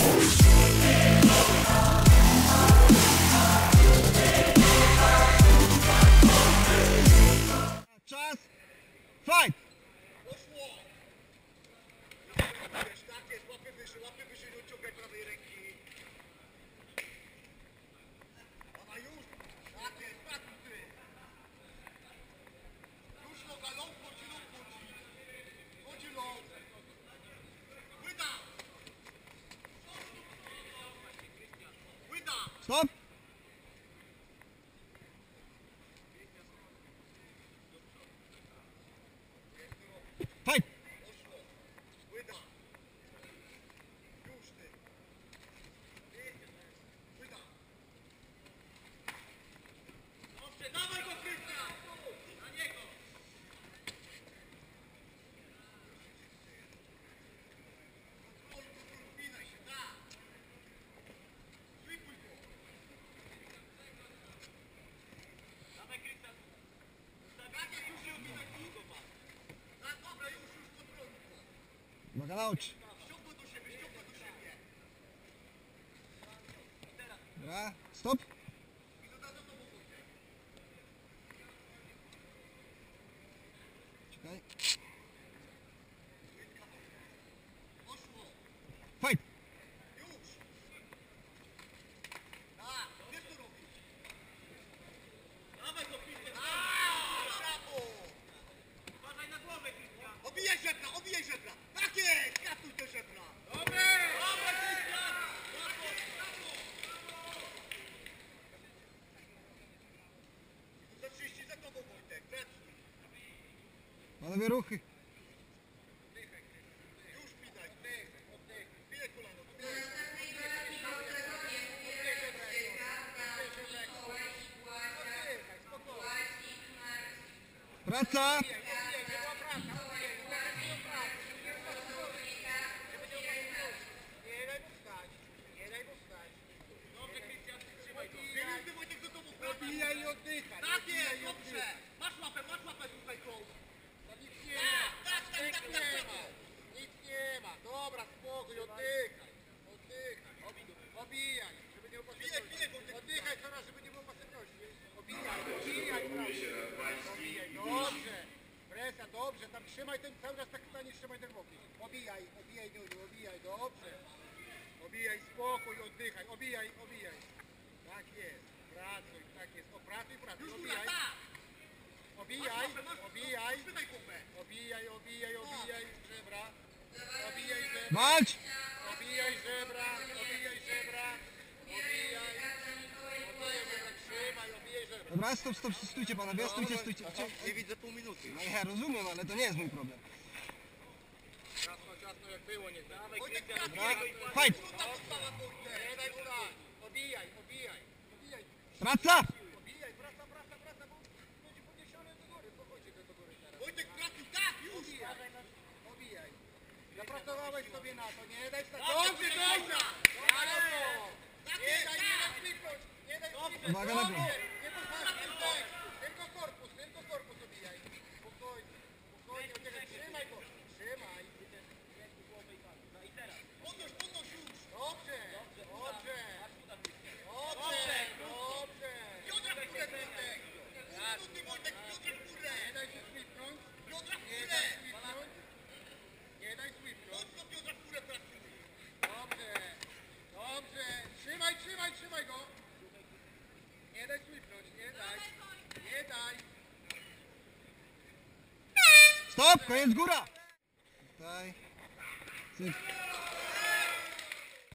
Czas! Fight! Łapy wyżej, nie odciągaj prawej ręki. Ona już! Tak jest, patrz ty! Już noga, ląd chodzi, ląd chodzi. Chodzi ląd. Łyda! Łyda! Stop! Fight! Poszło. Łyda! Już ty! Łyda! Dobrze, dawaj go Krystian! Na niego! Wspinaj się, tak! Slipuj go! Dawaj Krystian! Ustawianie już się obinać długo ma! Tak, dobra, już kontroluj go! Uwaga na oczy. Ściągnął do siebie, ściągnął do siebie! Dobra, stop. I to za tobą pójdzie. Czekaj. Poszło! Fight! Już! Tak, wiesz co robić! Dawaj go Krystian! Brawo! Uważaj na głowę Krystian! Obijaj żebra! Tak jest! Katuj te żebra! Dobre! Dobra Krystian! Brawo! Za 30 za tobą Wojtek, zacznij! Panowie ruchy. Już widać, oddech, wbijaj kolano, Praca! Obijaj i oddychaj. Tak jest, dobrze. Masz łapę tutaj koło. Nic nie ma. Nic nie ma. Dobra, spokój, oddychaj. Obijaj, żeby nie było pasywności. Oddychaj coraz, żeby nie było pasywności. Obijaj, dobrze. Presja, dobrze. Tam trzymaj ten, cały czas tak stanie, trzymaj ten łokieć. Obijaj, Niuniu, obijaj, dobrze. Obijaj, spokój, oddychaj, obijaj. Tak jest, pracuj, tak jest. Pracuj, obijaj. Obijaj. Obijaj żebra. Walcz! Obijaj żebra. Trzymaj, obijaj żebra. Dobra, stop, stójcie panowie, stójcie. Nie widzę pół minuty. No ja rozumiem, ale to nie jest mój problem. Ciasno jak było, nie dawaj. Dobra, fight! Nie daj stać. Obijaj. Praca! Obijaj, praca, bo będzie podniesiony do góry. Spokojnie do góry teraz. Wojtek, pracuj, tak, już! Obijaj. Zapracowałeś sobie na to, nie daj stać. Dobrze! Nie daj kliknąć. Uwaga na głowę. Nie postawisz tak. Tylko korpus obijaj. Spokojnie, oddychaj. Trzymaj go. Trzymaj. I teraz. Podnoś już. Dobrze. Biodra w górę, Wojtek. Wojtek, biodra w górę. Nie daj się sweepnąć. Biodra w górę. Nie daj sweepnąć. Mocno biodra w górę pracuj. Dobrze. Trzymaj go. Nie daj sweepnąć, nie daj. Stop, koniec góra! Tutaj. Cyk.